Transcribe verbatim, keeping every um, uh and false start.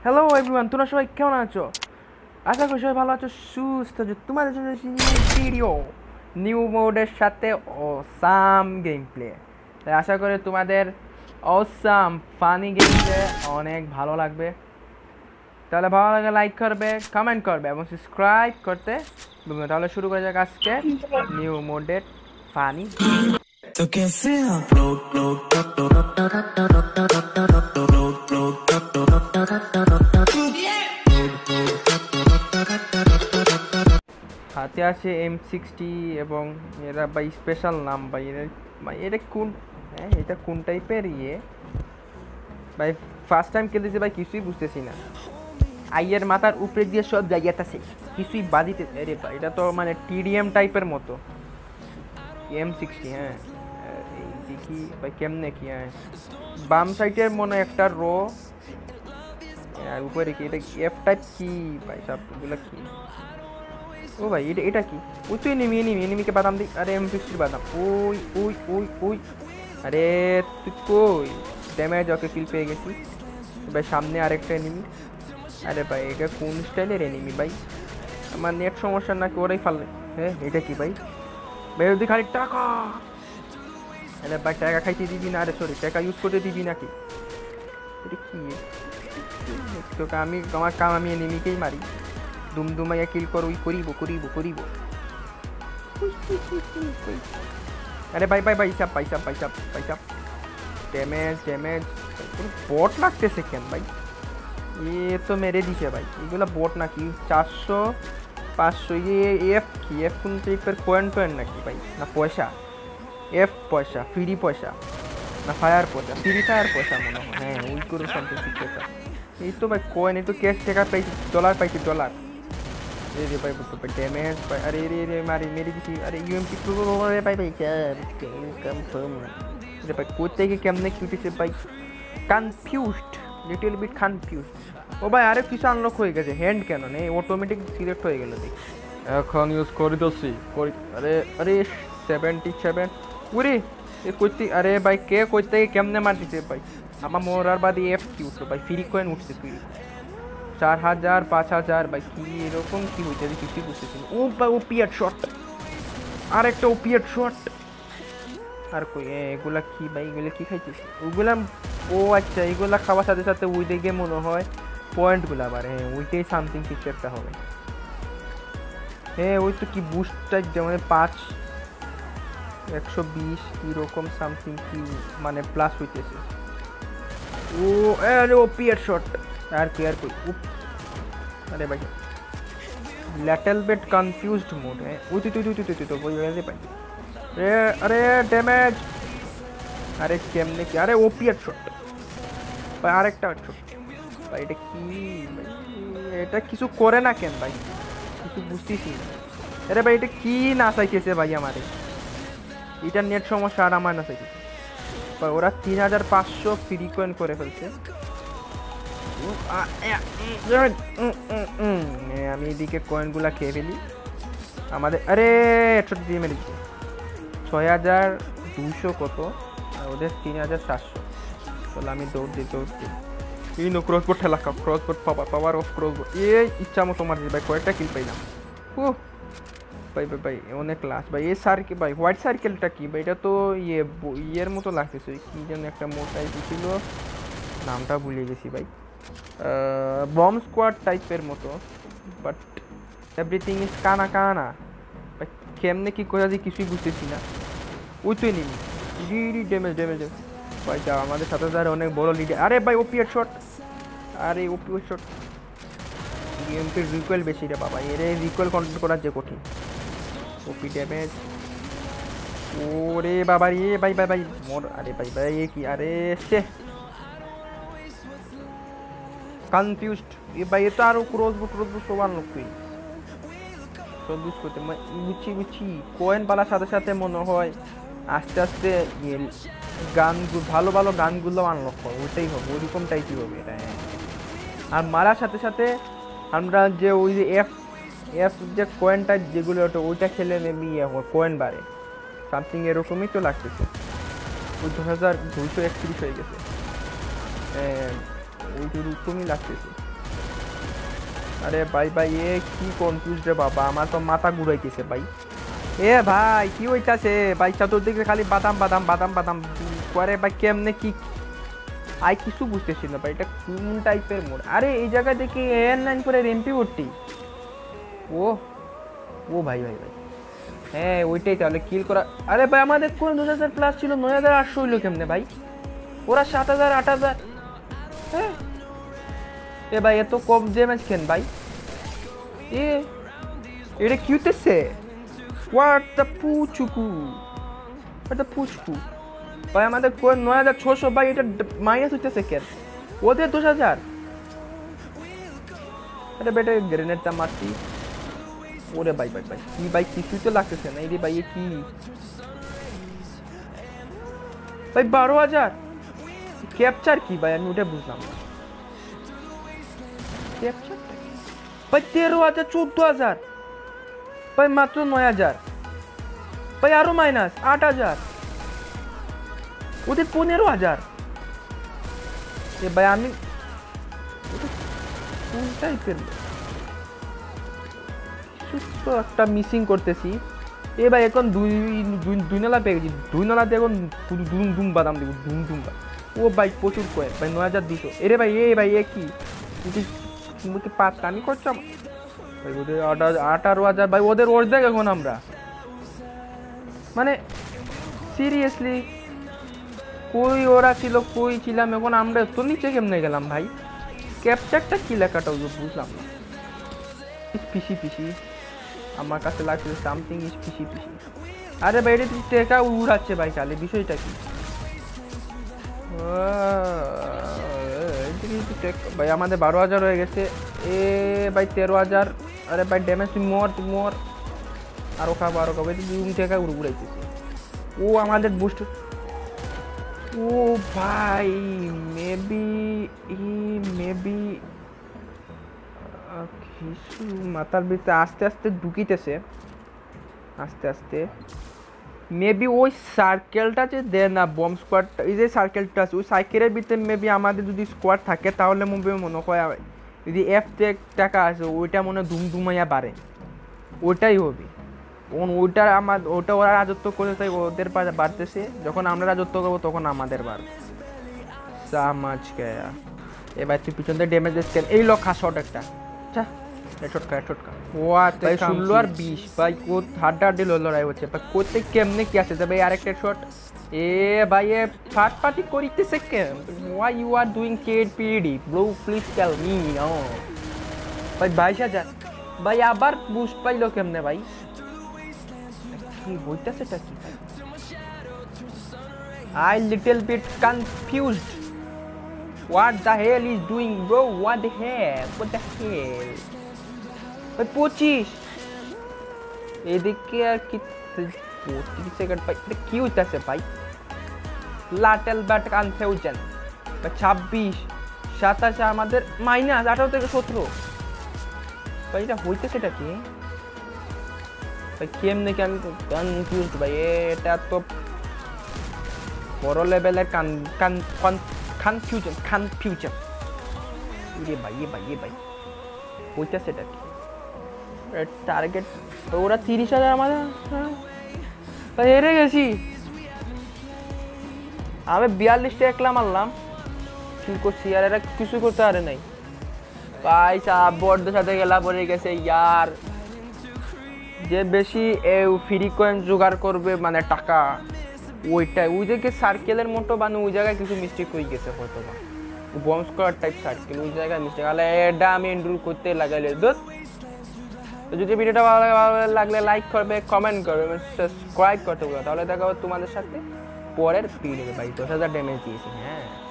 Hello everyone, তোমরা সবাই কেমন আছো? আশা করি সবাই ভালো আছো, সুস্থ আছো। তোমাদের জন্য ভিডিও নিউ মোডের সাথে অসাম গেম প্লে। তাই আশা করি তোমাদের অসাম ফানি গেম প্লে অনেক ভালো লাগবে। তাহলে ভালো লাগে লাইক করবে, কমেন্ট করবে এবং সাবস্ক্রাইব করতে ভুলবে না। তাহলে শুরু করা যাক আজকে নিউ মোডের ফানি। तो कैसे आप लोग लोग হাতে আছে এম সিক্সটি এবং এরা ভাই স্পেশাল নাম ভাই। এরা ভাই এটা কোন হ্যাঁ এটা কোন টাইপের ইয়ে ভাই? ফার্স্ট টাইম খেলতেছি ভাই, কিছুই বুঝতেছি না। আইয়ের মাথার উপরে দিয়ে সব জায়গাতেছে, কিছুই বাজিতে। আরে ভাই এটা তো মানে টিডিএম টাইপের মতো। এম সিক্সটি হ্যাঁ দেখি ভাই কেমনে কি। হ্যাঁ বাম সাইডের মনে একটা রো আর উপরে কি এটা এফ টাইপ কি ভাই? সবগুলো কি? ও ভাই এটা এটা কি? ওই তুই এনিমি এনিমি এনিমিকে বাদাম দি। আরে এম সিক্সটির বাদাম। ওই ওই ওই ওই আরে তুই কই? ড্যামেজ ওকে কিল পেয়ে গেছি ভাই। সামনে আরেকটা এনিমি। আরে ভাই এটা কোন স্টাইলের এনিমি ভাই? আমার নেট সমস্যা নাকি ওরাই ফাললে? হ্যাঁ এটা কি ভাই? ভাই ওদি খালি টাকা। আরে ভাই টাকা খাইতে দিবি না? আরে সরি টাকা ইউজ করতে দিবি নাকি? এটা কি তোকে? আমি আমার কাম আমি এনিমিকেই মারি। দুমদুমাইয়া কিল কর, ওই করিব করিব করিব। আরে ভাই ভাই ভাই চাপ ভাই চাপ ভাই চাপ ভাই চাপ। ড্যামেজ ড্যামেজ বট লাগতেছে কেন ভাই? এ তো মেরে দিছে ভাই। এগুলো বট নাকি? চারশো পাঁচশো এফ কি? এফ কোন টাইপের? কয়েন টয়েন নাকি ভাই? না পয়সা? এফ পয়সা, ফ্রি পয়সা না ফায়ার পয়সা? ফ্রি ফায়ার পয়সা মনে হয়। হ্যাঁ ওই করে সামথিং কিছু। এই তো ভাই কয়েন, এই তো ক্যাশ টাকা পাইছি, ডলার পাইছি ডলার। রে রে ভাই ড্যামেজ ভাই। আরে রে রে মারি মেরে দিছি। আরে ইউএমপি রে ভাই ভাই কনফার্ম রে ভাই। কোথা থেকে কেমনে কিউটিছে ভাই? Confused, little bit confused. ও ভাই আরে কিছু আনলক হয়ে গেছে। হ্যান্ড কেন নেই? অটোমেটিক সিলেক্ট হয়ে গেল দেখি। এখন ইউজ করে দছি করি। আরে আরে সেভেন্টি সেভেন উরে এ কইতে। আরে ভাই কে কই থেকে কেমনে মার দিছে ভাই? আমার মোরার বাদে এফ কি উঠলো ভাই? ফ্রি কয়েন উঠছে তুই চার হাজার পাঁচ হাজার ভাই। কি এরকম কি হইতে কিছুই বুঝতেছি না। ও ভাই ও পিয়ার শট, আর একটা ও পিয়ার শট। আর কই এগুলা কি ভাই? এগুলা কি খাইতেছি? ওগুলা ও আচ্ছা এগুলা খাওয়ার সাথে সাথে ওই দিকে মনে হয় পয়েন্টগুলো আবার। হ্যাঁ ওইটাই সামথিং কিছু একটা হবে। হ্যাঁ ওই তো কি বুস্টটা যেমন পাঁচ একশো বিশ এরকম সামথিং কি মানে প্লাস হইতেছে। ও আরে ও পিয়ার শট। আর কি আর কই? আরে ভাই লিটল বিট কনফিউজড মোড। হ্যাঁ ওই তুই তুই তুই তুই তুই তো বই গেছে ভাই। রে আরে ড্যামেজ। আরে কেমনে কি? আরে ও পিয়ার শট ভাই। আরেকটা শট ভাই। এটা কি ভাই? এটা কিছু করে না কেন ভাই? কিছু বুঝতেছি না। আরে ভাই এটা কি না চাইতেছে ভাই? আমারে এটা নেট সমস্যা আর আমার না চাইতেছে ভাই। ওরা তিন হাজার পাঁচশো ফ্রি কয়েন করে ফেলছে। আমি এদিকে কয়েনগুলা খেয়ে ফেলি আমাদের। আরে একশো দিয়ে মেরে দিচ্ছে। ছয় হাজার দুইশো কত আর ওদের তিন হাজার চারশো। তাহলে আমি দৌড় দিই দৌড় দিই। এই নো ক্রসবোর্ড ঠেলা খাও, ক্রসবোর্ড পাওয়ার পাওয়ার অফ ক্রসবোর্ড। এই ইচ্ছা মতো মারছি ভাই। কয়েকটা কিল পাইলাম। ও ভাই ভাই ভাই অনেক লাস্ট ভাই। এই সার্কেল ভাই হোয়াইট সার্কেলটা কি ভাই? এটা তো ইয়ে ইয়ের মতো লাগতেছে। কি যেন একটা মোটাই ছিল, নামটা ভুলে গেছি ভাই। বম স্কোয়াড টাইপের মতো, বাট এভরিথিং ইজ কানা কানা ভাই। কেমনে কি করে যে কিছুই বুঝতেছি না। ওই তো নিবি ডিডি ড্যামেজ ড্যামেজ ভাই। যা আমাদের সাথে সাথে অনেক বড় লিড। আরে ভাই ওপিয়ার শট। আরে ওপিয়ার শট। গেমটির রিকয়েল বেশি রে বাবা। এর রিকয়েল কন্ট্রোল করা যে কঠিন। OP damage. ওরে বাবা রে ভাই ভাই ভাই মোর। আরে ভাই ভাই এ কি? আরে সে কনফিউজড এ ভাই। এটা আরো ক্রসবোর্ড ক্রসবোর্ড সব আনলক তুই সব ইউজ করতে বুঝছি বুঝছি। কয়েন পালার সাথে সাথে মনে হয় আস্তে আস্তে গান ভালো ভালো গানগুলো আনলক হয়। ওইটাই হবে, ওইরকম টাইপই হবে এটা। আর মারার সাথে সাথে আমরা যে ওই যে এফ এফ যে কয়েনটা যেগুলো ওটা ওইটা খেলে মেবি ইয়ে হয় কয়েন বাড়ে সামথিং এরকমই তো লাগতেছে। ওই দু হাজার দুইশো একত্রিশ হয়ে গেছে। ওই রকমই লাগতেছে। আরে ভাই ভাই এ কি কনফিউজ রে বাবা, আমার তো মাথা ঘুরাইতেছে ভাই। এ ভাই কি হইতাছে ভাই, চতুর্দিকে খালি বাদাম বাদাম বাদাম বাদাম করে ভাই, কেমনে কি আই কিছু বুঝতেছি না ভাই, এটা কোন টাইপের মোড? আরে এই জায়গায় দেখি এন নাইন করে এমপি ভর্তি। ও ও ভাই ভাই ভাই হ্যাঁ ওইটাই তাহলে কিল করা। আরে ভাই আমাদের কোন দশ হাজার প্লাস ছিল, নয় হাজার আটশো হইলো কেমনে ভাই? ওরা সাত হাজার আট হাজার। হ্যাঁ এ ভাই এত কম ড্যামেজ কেন ভাই? এ এটা কি হইতেছে? হোয়াট দ্য পুচুকু, হোয়াট দ্য পুচকু ভাই, আমাদের কোন নয় হাজার ছশো ভাই, এটা মাইনাস হইতেছে কেন? ওদের দশ হাজার। আরে বেটা গ্রেনেডটা মারছি। ওরে ভাই ভাই ভাই কি ভাই, কিছুই তো লাগতেছে না। এই রে ভাই কি ভাই, বারো হাজার ক্যাপচার কি ভাই? আমি ওটা বুঝলাম না। ক্যাপচার ভাই তেরো হাজার চোদ্দ হাজার ভাই, মাত্র নয় হাজার ভাই, আরো মাইনাস আট হাজার, ওদের পনেরো হাজার। এ ভাই আমি কোন টাইপের তো একটা মিসিং করতেছি। এ ভাই এখন দুই দুই নালা পেয়ে গেছি, দুই নালাতে এখন দুম দুম বাদাম দেবো, দুম দুম। ও ভাই প্রচুর কয়েন ভাই, নয় হাজার দুশো। এরে ভাই এ ভাই এ কি পাঁচ আমি করতাম ভাই, ওদের আঠারো হাজার ভাই, ওদের অর্ধেক এখন আমরা। মানে সিরিয়াসলি কই ওরা ছিল, কই ছিলাম, এখন আমরা তো নিচে কেমনে গেলাম ভাই? ক্যাপচারটা কি লেখাটা বুঝলাম না। পিসি পিসি আমার কাছে লাগছে সামথিং ইজ পিসি পিসি। আরে ভাই এটা টেকা উড়াচ্ছে ভাই, তাহলে বিষয়টা কি ভাই? আমাদের বারো হাজার হয়ে গেছে। এ ভাই তেরো হাজার। আরে ভাই ড্যামেজ তুই মর, তুই মর, আরো খাবো আরো খাবো। রুম থেকে উড়ে উড়াইতেছে। ও আমাদের বুস্ট। ও ভাই মেবি মেবি কিছু মাথার ভিতরে আস্তে আস্তে ঢুকিতেছে, আস্তে আস্তে। মেবি ওই সার্কেলটা যে দেয় না বম্ব স্কোয়াডটা, এই যে সার্কেলটা আছে ওই সার্কেলের ভিতরে মেবি আমাদের যদি স্কোয়াড থাকে তাহলে মুভি মনে হয় যদি এফ টাকা আছে ওইটা মনে হয় ধুম ধুমাইয়া বাড়ে, ওইটাই হবে। তখন ওইটা আমার ওটা ওরা রাজত্ব করে তাই ওদের বাড়তেছে, যখন আমরা রাজত্ব করবো তখন আমাদের বাড়বে। সামাজ গয়া। এবার তুই পিছন থেকে ড্যামেজ দিস কেন? এই লক্ষা শট একটা ছোটকা ছোটকা ভাই, ষোলো আর বিশ ভাই, কোথ হাড্ডা হাড্ডি লড়াই হচ্ছে ভাই, কোথে কেমনে কি আছে ভাই? আরেকটা শট। এ ভাই এ ফাটপাটি করিতেছে কেন? ওয়াই ইউ আর ডুইং কেড পিডি ব্রো, প্লিজ টেল মি। ও ভাই বাইশ হাজার ভাই, আবার বুস্ট পাইলো কেমনে ভাই? কি হইতাছে টা কি ভাই? I little bit confused. What the hell is doing bro? What the hell? What the hell? ভাই পঁচিশ এদিকে আর কি পঁচিশ সেকেন্ড ভাই, এটা কি হইতাছে ভাই? লাটেল ব্যাট কনফিউশন ভাই। ছাব্বিশ সাতাশ আমাদের মাইনাস আঠারো থেকে সতেরো ভাই, এটা হইতেছে এটা কি ভাই? কেমনে কি আমি কনফিউজড ভাই, এটা তো বড় লেভেলের কান কান কনফিউশন কনফিউশন। এ ভাই এ ভাই এ ভাই হইতেছে এটা কি? টার্গেট ওরা তিরিশ হাজার, আমাদের হেরে গেছি। আমি বিয়াল্লিশটা একলা মারলাম, কি করছি আর এরা কিছু করতে পারে নাই ভাই। বড়দের সাথে গেলা পরে গেছে ইয়ার, যে বেশি ফ্রি কয়েন জোগাড় করবে মানে টাকা, ওইটাই ওই দিকে সার্কেলের মতো মানে ওই জায়গায় কিছু মিস্টেক হয়ে গেছে হয়তো বা বম্ব স্কোয়াড টাইপ সার্কেল, ওই জায়গায় মিস্টেক হলে এটা আমি এন্ড্রু করতে লাগাইলে দোস্ত। তো যদি ভিডিওটা ভালো লাগে, ভালো লাগলে লাইক করবে, কমেন্ট করবে, সাবস্ক্রাইব করতে বলবে, তাহলে দেখা হবে তোমাদের সাথে পরের ভিডিও। ভাই দশ হাজার ড্যামেজ দিয়েছি। হ্যাঁ।